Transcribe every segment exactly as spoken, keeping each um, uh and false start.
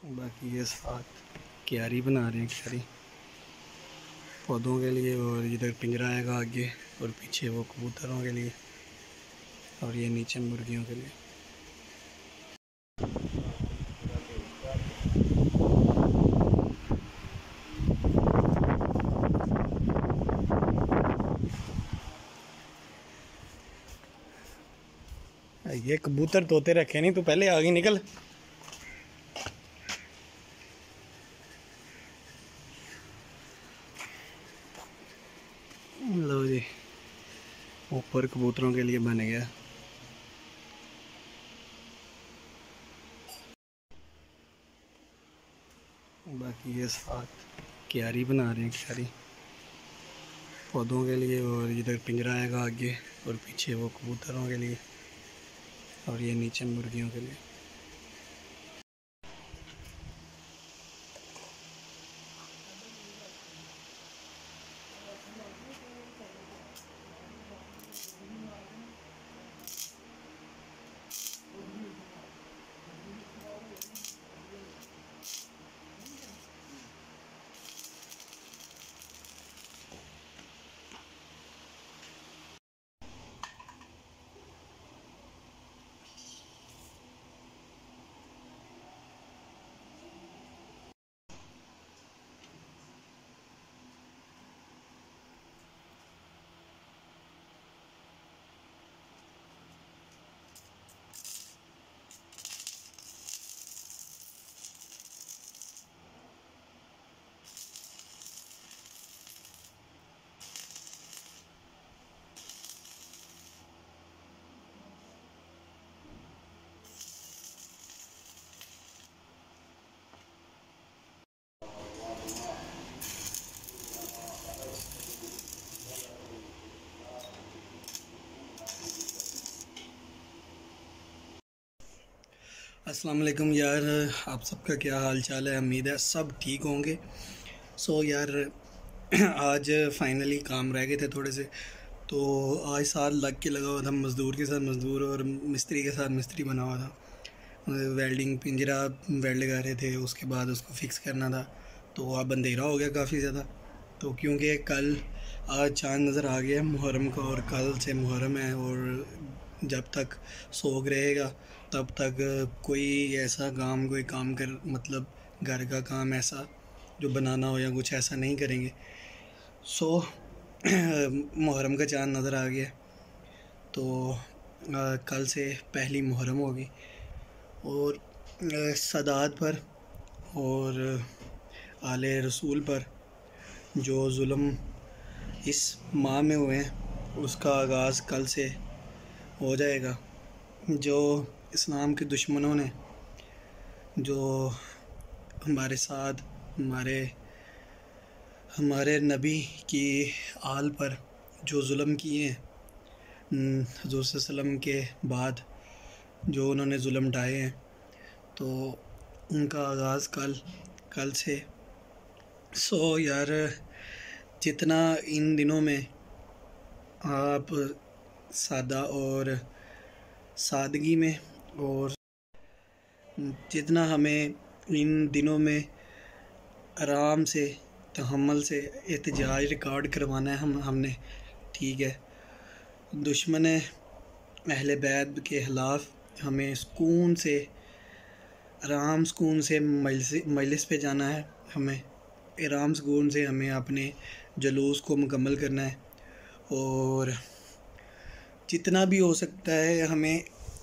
باقی یہ ساتھ کیاری بنا رہے ہیں، کیاری پودوں کے لیے، اور ادھر پنجرا آئے گا آگے، اور پیچھے وہ کبوتروں کے لیے، اور یہ نیچے مرغیوں کے لیے۔ یہ کبوتر طوطے رکھے نہیں، تو پہلے آگے نکل۔ لو جی، اوپر کبوتروں کے لیے بن گیا۔ باقی یہ ساتھ کیاری بنا رہے ہیں، کیاری پودوں کے لیے، اور ادھر پنجرا آئے گا آگے، اور پیچھے وہ کبوتروں کے لیے، اور یہ نیچے مرغیوں کے لیے۔ السلام علیکم یار، آپ سب کا کیا حال چال ہے؟ امید ہے سب ٹھیک ہوں گے۔ سو یار آج فائنلی کام رہ گئے تھے تھوڑے سے، تو آج ساتھ لگ کے لگا ہوا تھا، مزدور کے ساتھ مزدور اور مستری کے ساتھ مستری بنا ہوا تھا۔ ویلڈنگ پنجرا ویلڈ کر رہے تھے، اس کے بعد اس کو فکس کرنا تھا، تو اب اندھیرا ہو گیا کافی زیادہ، تو کیونکہ کل آج چاند نظر آ گیا محرم کا، اور کل سے محرم ہے، اور جب تک سوگ رہے گا تب تک کوئی ایسا کام کوئی کام کر مطلب گھر کا کام ایسا جو بنانا ہو یا کچھ ایسا نہیں کریں گے۔ سو محرم کا چاند نظر آ گیا، تو کل سے پہلی محرم ہوگی، اور سادات پر اور آل رسول پر جو ظلم اس ماہ میں ہوئے ہیں اس کا آغاز کل سے ہو جائے گا۔ جو اسلام کے دشمنوں نے جو ہمارے ساتھ ہمارے ہمارے نبی کی آل پر جو ظلم کیے ہیں، حضور صلی اللہ علیہ وسلم کے بعد جو انہوں نے ظلم ڈھائے ہیں، تو ان کا آغاز کل کل سے۔ سو یار جتنا ان دنوں میں آپ سادہ اور سادگی میں، اور جتنا ہمیں ان دنوں میں آرام سے تحمل سے احتجاج ریکارڈ کروانا ہے ہم ہم نے ٹھیک ہے، دشمن اہل بیت کے خلاف ہمیں سکون سے آرام سکون سے مجلس مجلس پہ جانا ہے، ہمیں آرام سکون سے ہمیں اپنے جلوس کو مکمل کرنا ہے، اور جتنا بھی ہو سکتا ہے ہمیں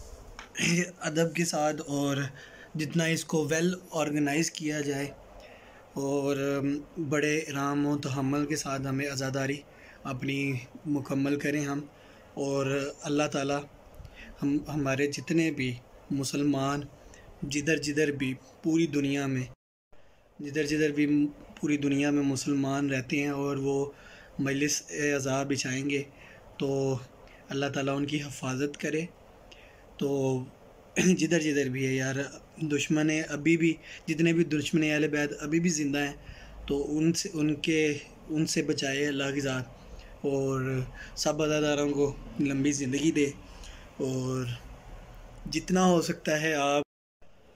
ادب کے ساتھ اور جتنا اس کو ویل آرگنائز کیا جائے اور بڑے آرام و تحمل کے ساتھ ہمیں عزاداری اپنی مکمل کریں ہم، اور اللہ تعالیٰ ہم ہمارے جتنے بھی مسلمان جدھر جدھر بھی پوری دنیا میں جدھر جدھر بھی پوری دنیا میں مسلمان رہتے ہیں اور وہ مجلس عزا بچھائیں گے، تو اللہ تعالیٰ ان کی حفاظت کرے۔ تو جدھر جدھر بھی ہے یار، دشمن ابھی بھی جتنے بھی دشمن اہل بیت ابھی بھی زندہ ہیں، تو ان سے ان کے ان سے بچائے اللہ کی ذات، اور سب عزاداروں کو لمبی زندگی دے، اور جتنا ہو سکتا ہے آپ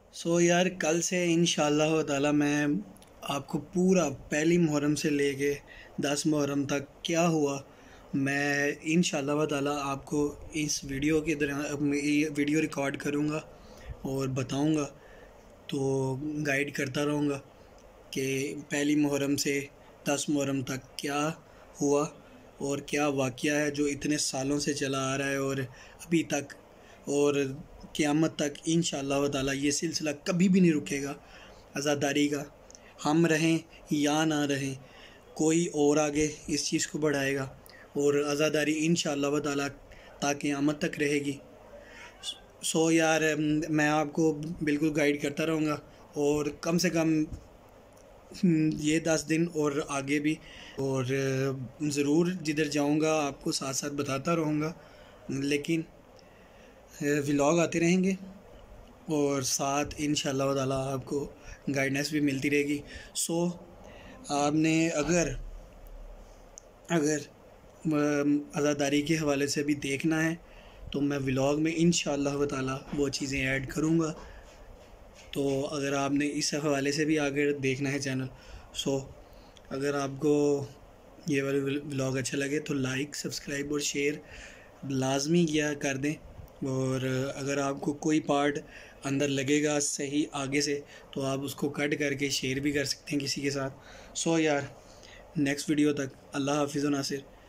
سو یار کل سے انشاءاللہ تعالی میں آپ کو پورا پہلی محرم سے لے کے دس محرم تک کیا ہوا میں انشاءاللہ تعالی آپ کو اس ویڈیو کے درمیان ویڈیو ریکارڈ کروں گا اور بتاؤں گا، تو گائیڈ کرتا رہوں گا کہ پہلی محرم سے دس محرم تک کیا ہوا اور کیا واقعہ ہے جو اتنے سالوں سے چلا آ رہا ہے اور ابھی تک اور قیامت تک انشاءاللہ تعالی یہ سلسلہ کبھی بھی نہیں رکے گا عزاداری کا. ہم رہیں یا نہ رہیں کوئی اور آگے اس چیز کو بڑھائے گا اور عزاداری انشاءاللہ تعالی تا قیامت تک رہے گی. سو یار میں آپ کو بالکل گائیڈ کرتا رہوں گا اور کم سے کم یہ دس دن اور آگے بھی، اور ضرور جدھر جاؤں گا آپ کو ساتھ ساتھ بتاتا رہوں گا، لیکن ولاگ آتے رہیں گے اور ساتھ انشاءاللہ تعالی آپ کو گائیڈنس بھی ملتی رہے گی. سو آپ نے اگر اگر عزاداری کے حوالے سے بھی دیکھنا ہے تو میں ولاگ میں انشاءاللہ تعالی وہ چیزیں ایڈ کروں گا. تو اگر آپ نے اس حوالے سے بھی آگے دیکھنا ہے چینل، سو اگر آپ کو یہ والا ولاگ اچھا لگے تو لائک سبسکرائب اور شیئر لازمی کیا کر دیں. اور اگر آپ کو کوئی پارٹ اندر لگے گا صحیح آگے سے تو آپ اس کو کٹ کر کے شیئر بھی کر سکتے ہیں کسی کے ساتھ. سو یار نیکسٹ ویڈیو تک اللہ حافظ و ناصر.